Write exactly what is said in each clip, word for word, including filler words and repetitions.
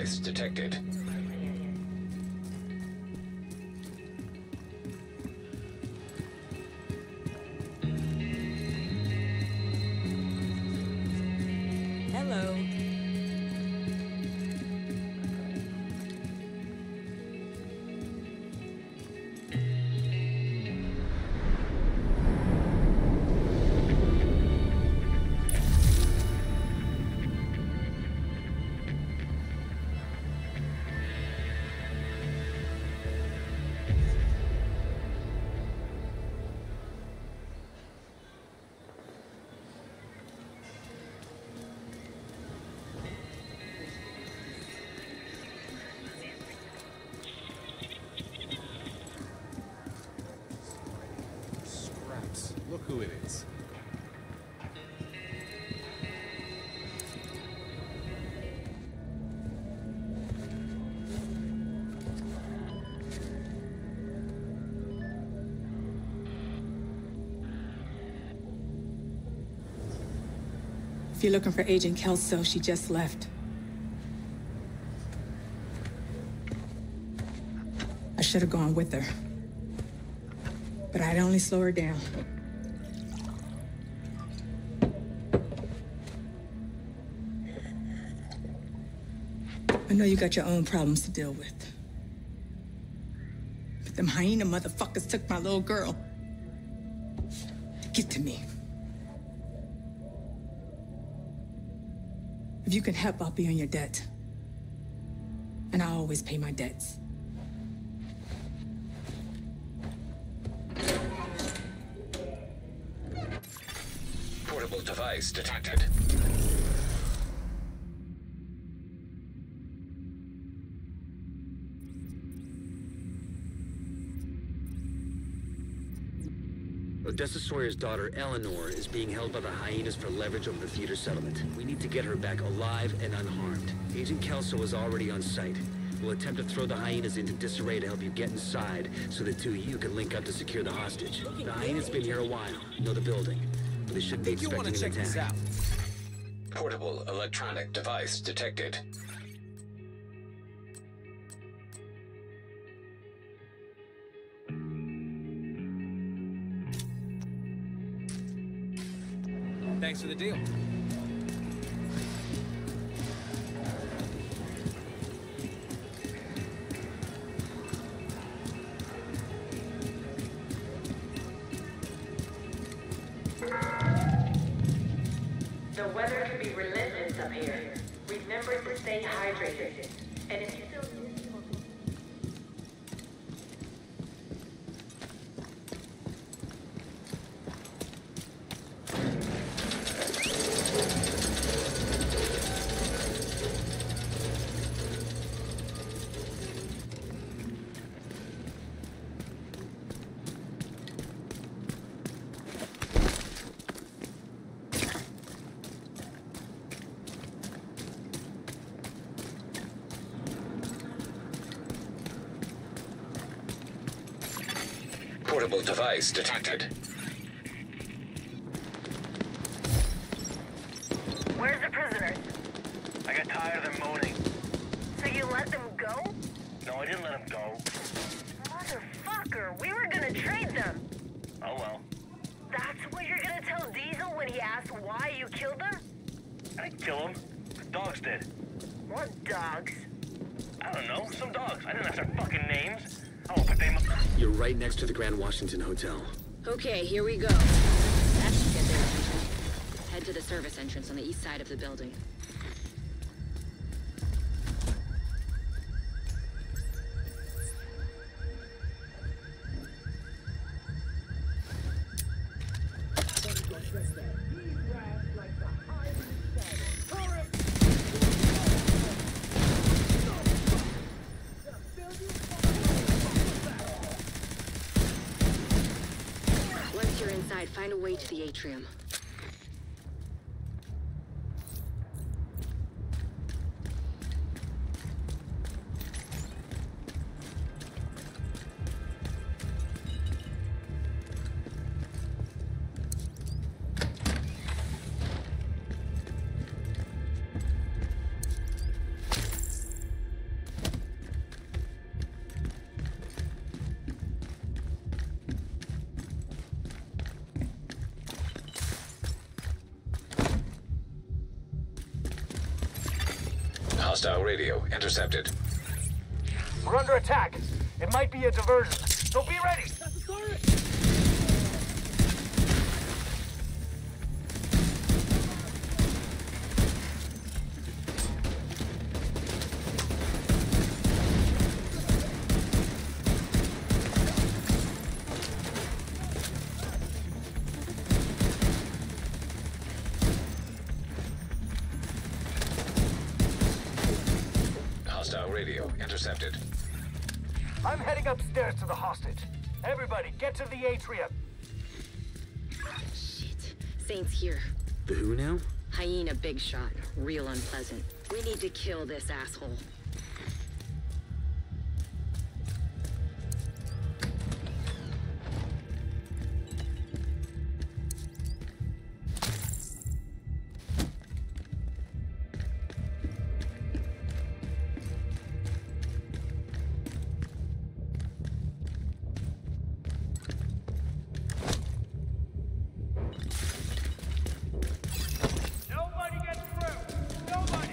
device detected. Hello. Look who it is. If you're looking for Agent Kelso, she just left. I should have gone with her. But I'd only slow her down. I know you got your own problems to deal with. But them hyena motherfuckers took my little girl. Get to me. If you can help, I'll be on your debt. And I always pay my debts. Portable device detected. Odessa Sawyer's daughter, Eleanor, is being held by the Hyenas for leverage over the theater settlement. We need to get her back alive and unharmed. Agent Kelso is already on site. We'll attempt to throw the Hyenas into disarray to help you get inside, so the two of you can link up to secure the hostage. The Hyenas been here a while, know the building, but they shouldn't be expecting an attack. This out. Portable electronic device detected. Thanks for the deal. The weather can be relentless up here. Remember to stay hydrated. And if you still... Portable device detected. Where's the prisoners? I got tired of them moaning. So you let them go? No, I didn't let them go. Motherfucker, we were gonna trade them. Oh well. That's what you're gonna tell Diesel when he asks why you killed them? I didn't kill them. The dogs did. What dogs? I don't know, some dogs. I didn't ask their fucking names. Oh, but they must... You're right next to the Grand Washington Hotel. Okay, here we go. That should get their attention. Head to the service entrance on the east side of the building. Once you're inside, find a way to the atrium. Hostile radio intercepted. We're under attack. It might be a diversion, so be ready. Hostile radio intercepted. I'm heading upstairs to the hostage. Everybody, get to the atrium. Shit. Saint's here. The who now? Hyena big shot. Real unpleasant. We need to kill this asshole. Nobody gets through! Nobody!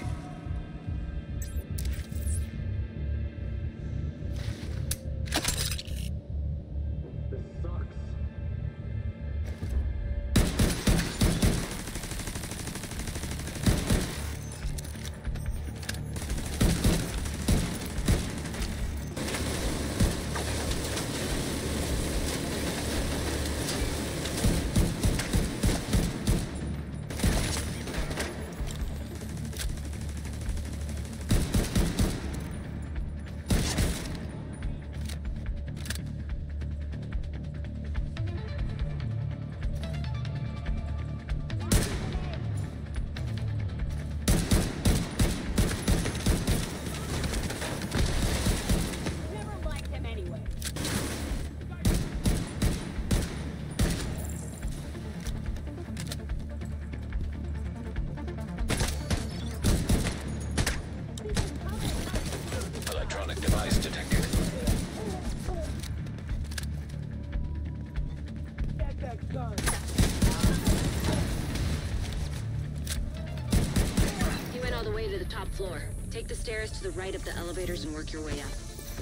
Top floor. Take the stairs to the right of the elevators and work your way up.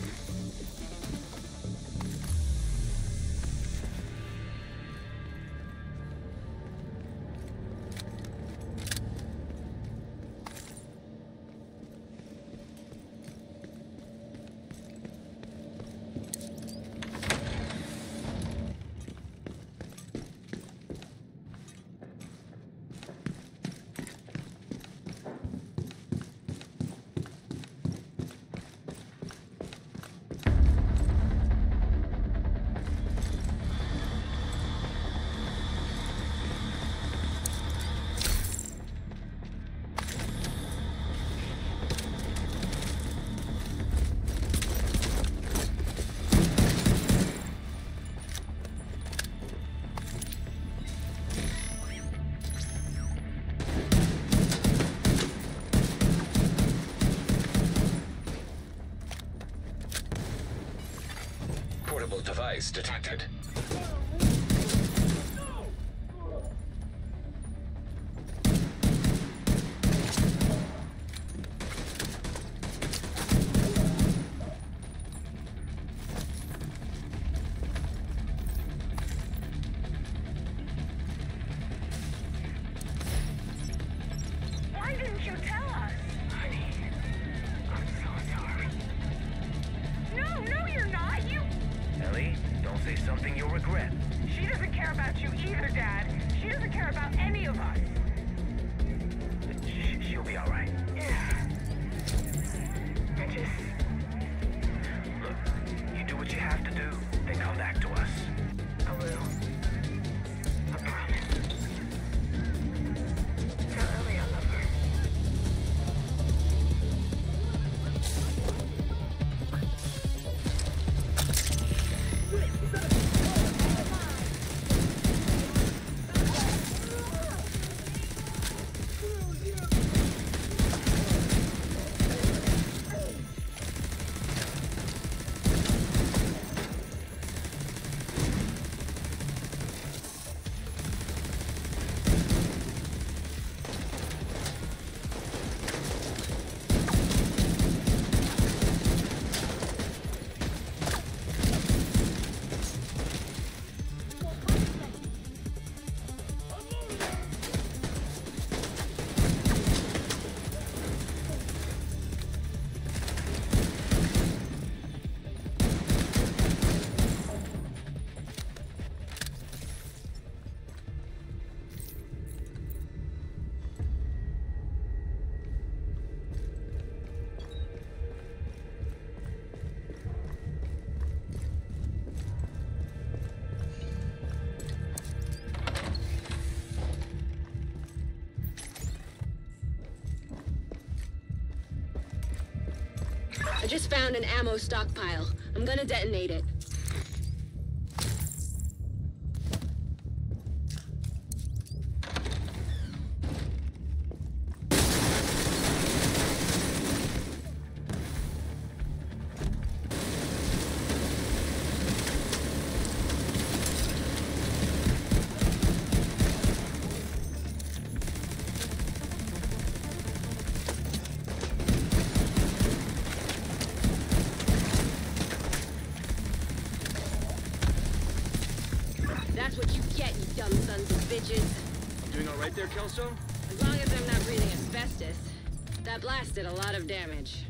Device detected. Why didn't you tell us? Honey, I'm so sorry. No, no, you're not. You... Ellie, don't say something you'll regret. She doesn't care about you either, Dad. She doesn't care about any of us. Sh she'll be all right. Yeah. I just... Look, you do what you have to do, then come back to us. I will. I promise. Tell Ellie I love her. just found an ammo stockpile. I'm gonna detonate it. That's what you get, you dumb sons of bitches. Doing all right there, Kelso? As long as I'm not breathing asbestos. That blast did a lot of damage.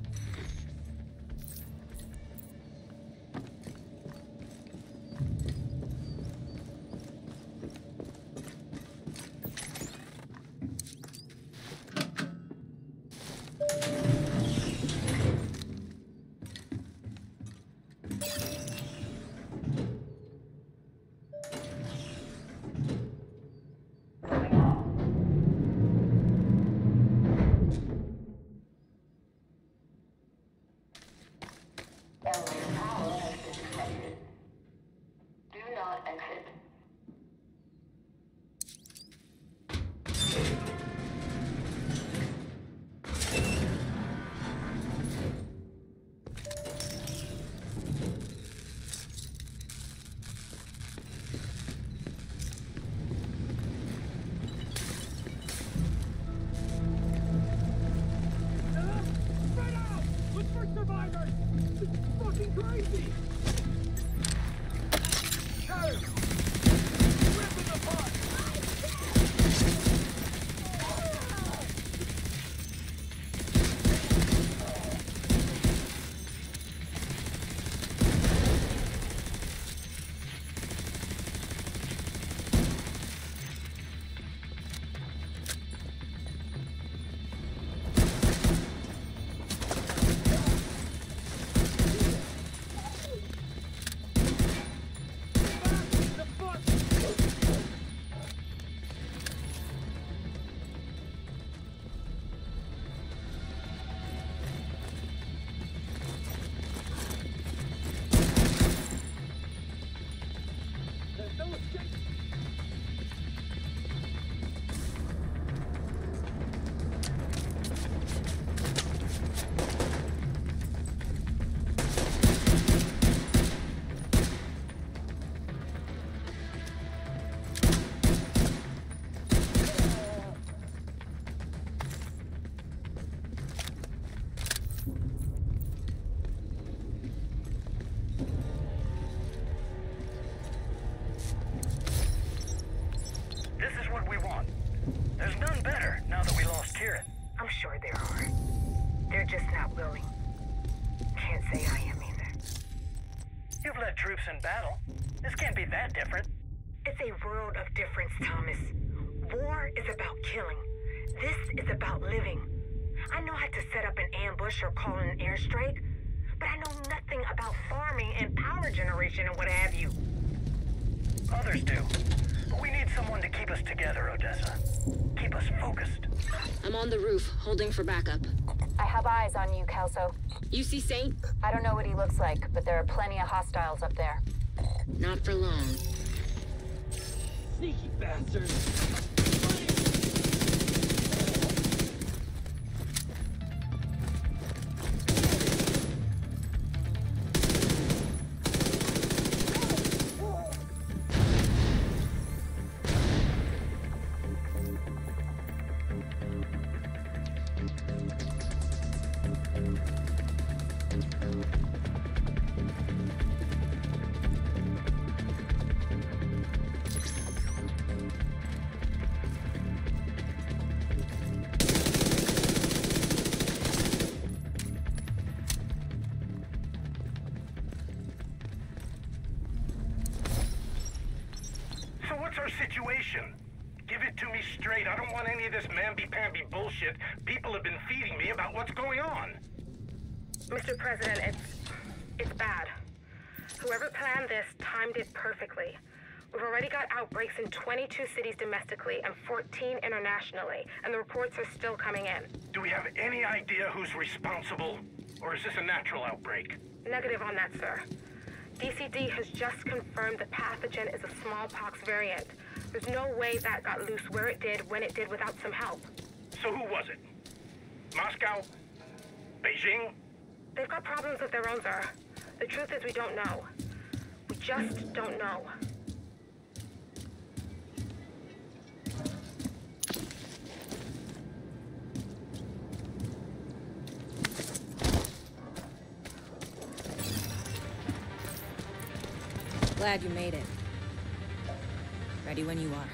Troops in battle. This can't be that different. It's a world of difference, Thomas. War is about killing. This is about living. I know how to set up an ambush or call in an airstrike, but I know nothing about farming and power generation and what have you. Others do. But we need someone to keep us together, Odessa. Keep us focused. I'm on the roof, holding for backup. I have eyes on you, Kelso. You see Saint? I don't know what he looks like, but there are plenty of hostiles up there. Not for long. Sneaky bastard! Situation. Give it to me straight. I don't want any of this mamby-pamby bullshit people have been feeding me about what's going on. Mister President, it's... it's bad. Whoever planned this timed it perfectly. We've already got outbreaks in twenty-two cities domestically and fourteen internationally, and the reports are still coming in. Do we have any idea who's responsible? Or is this a natural outbreak? Negative on that, sir. D C D has just confirmed the pathogen is a smallpox variant. There's no way that got loose where it did, when it did, without some help. So who was it? Moscow? Beijing? They've got problems of their own, sir. The truth is we don't know. We just don't know. Glad you made it. Ready when you are.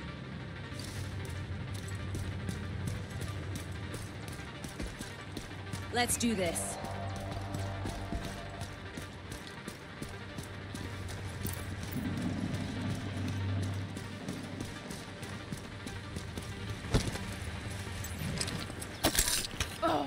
Let's do this. Oh.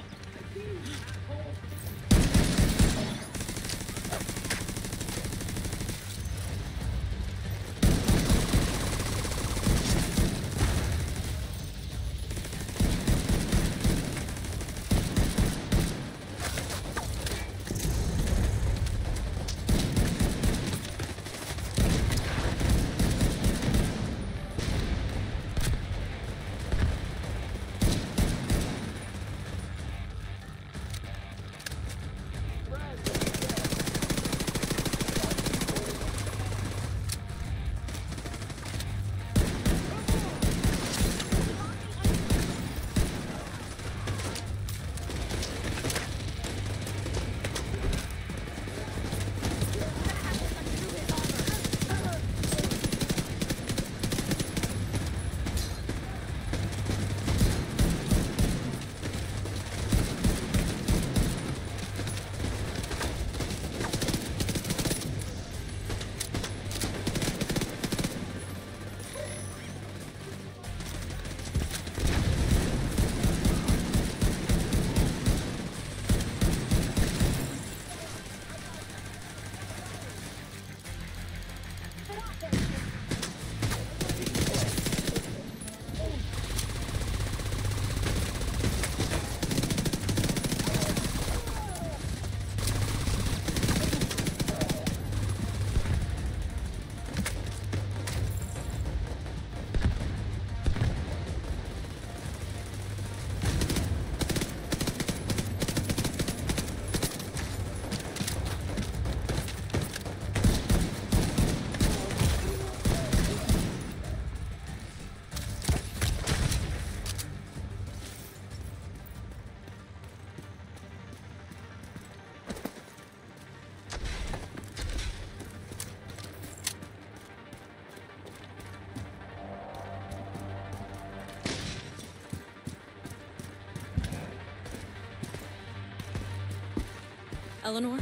Eleanor?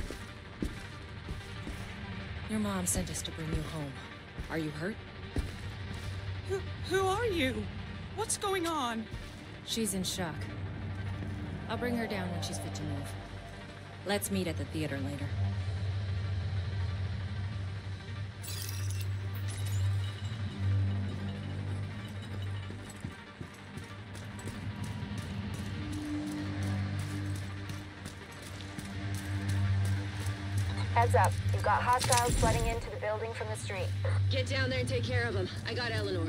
Your mom sent us to bring you home. Are you hurt? Who, who are you? What's going on? She's in shock. I'll bring her down when she's fit to move. Let's meet at the theater later. Heads up. You've got hostiles flooding into the building from the street. Get down there and take care of them. I got Eleanor.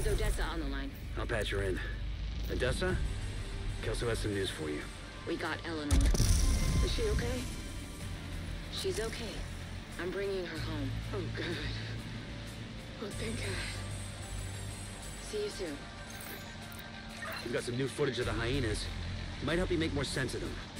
Odessa on the line. I'll patch her in. Odessa? Kelso has some news for you. We got Eleanor. Is she okay? She's okay. I'm bringing her home. Oh, good. Oh, thank God. See you soon. We've got some new footage of the Hyenas. Might help you make more sense of them.